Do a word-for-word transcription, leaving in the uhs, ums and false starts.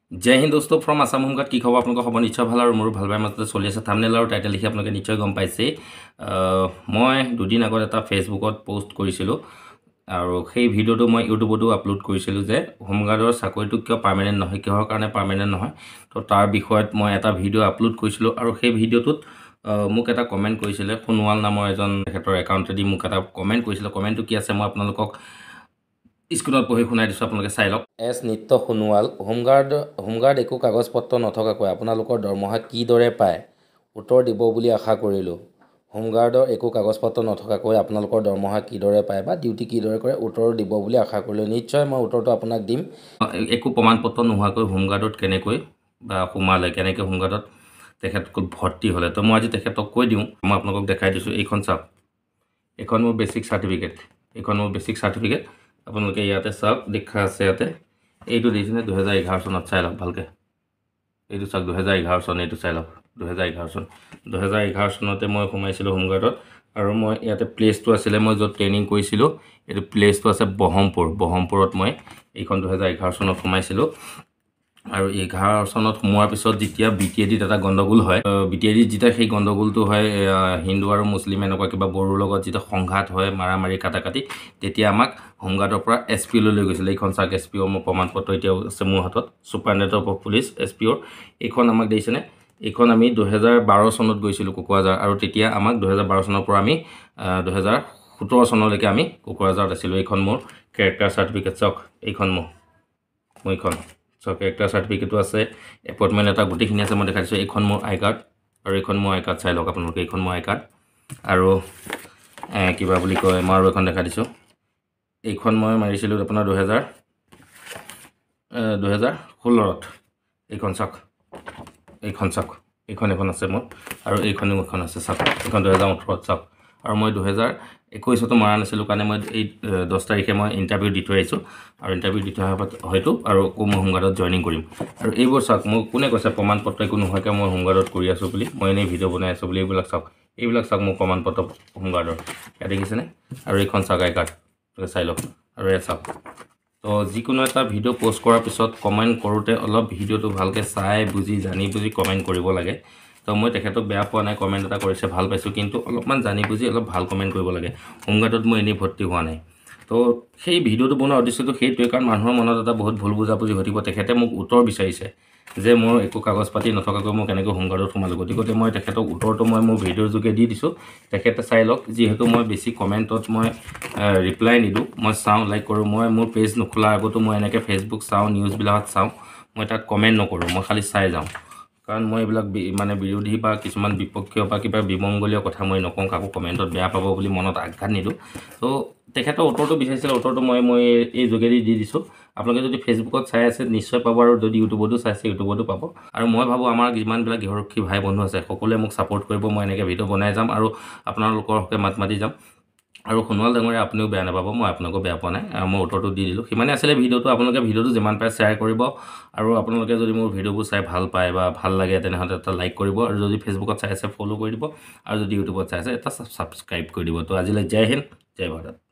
जय हिंद दोस्तों from Assam home guard की खबर आपलोक खबर निश्चय ভাল আৰু মোৰ ভাল পাই মাজতে চলি আছে থাম্বনেল আৰু টাইটেল লিখি আপোনালোকে নিশ্চয় গম পাইছে মই দুদিন আগত এটা ফেসবুকত পোস্ট কৰিছিলো আৰু সেই ভিডিওটো মই ইউটিউবতো আপলোড কৰিছিলো যে হোমগাৰ্ডৰ চাকৰিটো কিয় পাৰ্মানেন্ট নহয় কিহৰ কাৰণে পাৰ্মানেন্ট নহয় তো তাৰ বিষয়ত মই এটা ভিডিও আপলোড কৰিছিলো আৰু সেই ভিডিওটোত মোক এটা কমেন্ট কৰিছিলে খুনৱাল নামৰ এজন হেতৰ একাউণ্টেদি মোক এটা কমেন্ট কৰিছিল কমেন্টটো কি আছে মই আপোনালোকক স্কুলত পঢ়ি শুনাই দিছো আপোনালোকে চাই লওক এছ নিত্য খুনৱাল হোমগাৰ্ড হোমগাৰ্ড একো কাগজ পত্ৰ নথকাকৈ আপোনালোকৰ দৰমহা কি দৰে পায় উত্তৰ দিব বুলি আশা কৰিলো হোমগাৰ্ডৰ একো কাগজ পত্ৰ নথকাকৈ আপোনালোকৰ দৰমহা কি দৰে পায় বা ডিউটি কি দৰে কৰে উত্তৰ দিব বুলি আশা কৰিলো নিশ্চয় মই উত্তৰটো আপোনাক দিম একো প্ৰমাণ পত্ৰ নোহোৱাকৈ হোমগাৰ্ডত কেনেকৈ বা সোমালে কেনেকৈ হোমগাৰ্ডত তেখেতক ভৰ্তি হলে তো মই আজি তেখেতক কৈ দিওঁ মই আপোনালোকক দেখাই দিছো এইখন চাওক এখন মোৰ বেসিক সাৰ্টিফিকেট এখন মোৰ বেসিক সাৰ্টিফিকেট আপোনালোকে ইয়াতে চাওক দেখা আছে ইয়াতে এইটো দিছিলে দুই হাজাৰ এঘাৰ চনত চাই লওক ভালকে এইটো চাওক দুই হাজাৰ এঘাৰ চন এইটো চাই লওক দুই হাজাৰ এঘাৰ চন দুই হাজাৰ এঘাৰ চনতে মই সোমাইছিলো হোমগাৰ্ডত আৰু মই ইয়াতে প্লেসটো আছিল মই যত ট্ৰেইনিং কৰিছিলো এইটো প্লেসটো আছে বহমপুৰ বহমপুৰত মই এইখন দুই হাজাৰ এঘাৰ চনত সোমাইছিলো আৰু এঘাৰ চনত সোমোৱাৰ পিছত যেতিয়া বিটিএডি এটা গণ্ডগোল হয় বিটিএডি যেতিয়া সেই গণ্ডগোলটো হয় হিন্দু আৰু মুছলিম এনেকুৱা কিবা বড়োৰ লগত যেতিয়া সংঘাত হয় মাৰামাৰি কাটাকাটি তেতিয়া আমাক হোমগাৰ্ডৰ পৰা এসপি লৈ গৈছিল এইখন চাক এসপি ৰ মোৰ প্ৰমাণপত্ৰ এতিয়া আছে মোৰ হাতত সুপাৰিনটেণ্ডেণ্ট অফ পুলিচ এসপি ৰ এইখন আমাক দিছেনে এইখন আমি দুই হাজাৰ বাৰ চনত গৈছিলো কোকৰাঝাৰ আৰু তেতিয়া আমাক দুই হাজাৰ বাৰ চনৰ পৰা আমি দুই হাজাৰ সোতৰ চনলৈকে আমি কোকৰাঝাৰত আছিলো এইখন মোৰ কেৰেক্টাৰ সাৰ্টিফিকেট চাওক এইখন মোৰ মইখন সো কেৰেক্টাৰ সাৰ্টিফিকেটটো আছে এপইন্টমেন্ট এটা গুটিখিনি আছে মই দেখাইছো এইখন মোৰ আই কাৰ্ড আৰু এইখন মোৰ আই কাৰ্ড চাই লওক আপোনালোকে এইখন মোৰ আই কাৰ্ড আৰু কিবা বুলি কয় মই আৰু এখন দেখা দিছো এইখন মই মাৰিছিলো আপোনাৰ দুই হাজাৰ দুই হাজাৰ ষোল্লত এইখন চাওক এইখন চাওক এইখন এখন আছে মোৰ আৰু এইখনো এখন আছে চাওক এইখন দুই হাজাৰ ওঠৰত চাওক আৰু মই দুই হাজাৰ একৈশত মৰা নাছিলো কাৰণে মই এই দহ তাৰিখে মই ইন্টাৰভিউ দি থৈ আহিছো আৰু ইন্টাৰভিউ দি থৈ হয়তো আৰু মই হোমগাৰ্ডত জয়েনিং কৰিম আৰু এইবোৰ চাওক মই কোনে কৈছে প্ৰমাণ পত্ৰ একো নোহোৱাকৈ মই হোমগাৰ্ডত কৰি আছো বুলি মই এনে ভিডিও বনাই আছো বুলি এইবিলাক চাওক এইবিলাক চাওক মোৰ প্ৰমাণ পত্ৰ হোমগাৰ্ডৰ ইয়াত দেখিছেনে আৰু এইখন চাওক আই কাৰ্ড চাই লওক আৰু এ চাওক তো যিকোনো এটা ভিডিও পোষ্ট কৰাৰ পিছত কমেন্ট কৰোতে অলপ ভিডিওটো ভালকে চাই বুজি জানি বুজি কমেন্ট কৰিব লাগে তো মই তেখেতক বেয়া পোৱা নাই কমেন্ট এটা কৰিছে ভাল পাইছো কিন্তু অলপমান জানি বুজি অলপ ভাল কমেন্ট কৰিব লাগে হোমগাৰ্ডত মই এনে ভৰ্তি হোৱা নাই তো সেই ভিডিওটো বনোৱাৰ উদ্দেশ্যটো সেইটোৱে কাৰণ মানুহৰ মনত এটা বহুত ভুল বুজাবুজি হৈ থাকিব তেখেতে মোক উত্তৰ বিচাৰিছে যে মোৰ একো কাগজ পাতি নথকাকৈ মই কেনেকৈ হোমগাৰ্ডত সোমালো গতিকে মই তেখেতক উত্তৰটো মই মোৰ ভিডিওৰ যোগে দি দিছো তেখেতে চাই লওক যিহেতু মই বেছি কমেন্টত মই ৰিপ্লাই নিদু মই চাও লাইক কৰো মই মোৰ পেজ নখোলাৰ আগতো মই এনেকে ফেসবুক চাও নিউজ বিলাকত চাও মই তাত কমেন্ট নকৰো মই খালি চাই যাও কাৰণ মই এইবিলাক মানে বিৰোধী বা কিছুমান বিপক্ষীয় বা কিবা বিমংগলীয় কথা মই নকওঁ কাকো কমেন্টত বেয়া পাব বুলি মনত আঘাত নিদু তো তেখেতৰ উত্তৰটো বিচাৰিছিল উত্তৰটো মই মই এই যোগেদি দি দিছো আপোনালোকে যদি ফেসবুকত চাই আছে নিশ্চয় পাব আৰু যদি ইউটিউবতো চাইছে ইউটিউবতো পাব আৰু মই ভাবো আমাৰ যিমান বিলাক গৃহৰক্ষী ভাই বন্ধু আছে সকলোৱে মোক সাপোৰ্ট কৰিব মই এনেকে ভিডিও বনাই যাম আৰু আপোনালোকৰ হকে মাত মাতি যাম আৰু খুনৱাল ডাঙৰীয়া আপুনিও বেয়া নাপাব মই আপোনাকো বেয়া পোৱা নাই মই উত্তৰটো দি দিলো কিমানে আছিল ভিডিওটো আপোনালোকে ভিডিওটো যিমান পায় শেয়াৰ কৰিব আৰু আপোনালোকে যদি মোৰ ভিডিওবোৰ চাই ভাল পায় বা ভাল লাগে তেনেহলে এটা লাইক কৰিব আৰু যদি ফেসবুকত চাই আছে ফলো কৰি দিব আৰু যদি ইউটিউবত চাই আছে এটা সাবস্ক্ৰাইব কৰি দিব তো আজিলৈ জয় হিন্দ জয় ভাৰত